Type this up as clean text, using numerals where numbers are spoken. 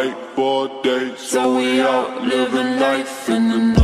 whiteboard days. So we out living life in the